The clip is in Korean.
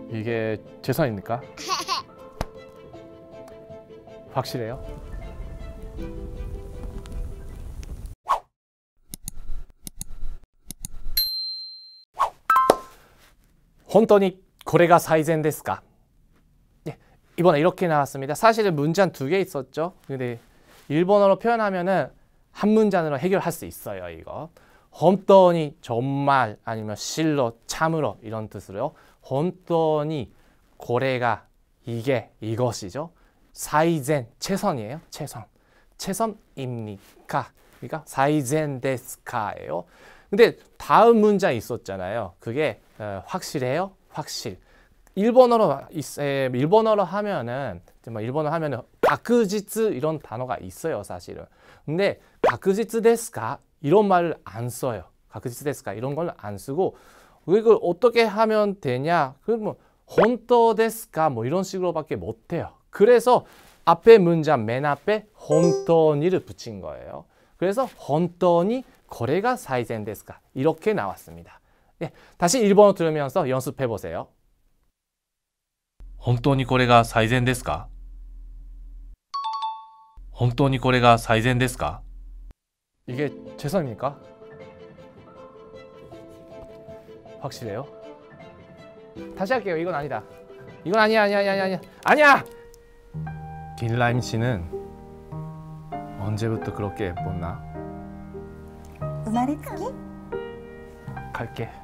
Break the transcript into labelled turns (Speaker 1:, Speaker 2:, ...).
Speaker 1: 이게 최선입니까? 확실해요? 혼돈이 고래가 사이젠ですか? 예, 이번에 이렇게 나왔습니다. 사실은 문장 2개 있었죠. 근데 일본어로 표현하면은 한 문장으로 해결할 수 있어요. 이거 혼돈이 정말 아니면 실로 참으로 이런 뜻으로요. 혼돈이 고래가 이게 이것이죠. 사이젠 최선이에요. 최선입니까? 그러니까 사이젠 데스카예요. 근데 다음 문장 있었잖아요. 그게 확실해요? 확실. 일본어로 하면은 가쿠지츠 이런 단어가 있어요, 사실은. 근데 가쿠지츠 데스까 이런 말을 안 써요. 가쿠지츠 데스까 이런 걸 안 쓰고 이걸 어떻게 하면 되냐? 그럼 혼토 데스까 뭐 이런 식으로밖에 못 해요. 그래서 앞에 문장 맨 앞에 혼토니를 붙인 거예요. 그래서 혼토니 고래가 사이젠ですか? 이렇게 나왔습니다. 예, 다시 일본어 들으면서 연습해 보세요.
Speaker 2: 本当にこれが最善ですか? 本当にこれが最善ですか?
Speaker 1: 이게 최선입니까? 확실해요? 다시 할게요. 이건 아니다. 이건 아니야. 딜라임 씨는 언제부터 그렇게 예뻤나?
Speaker 3: 우마레츠키?
Speaker 1: 갈게.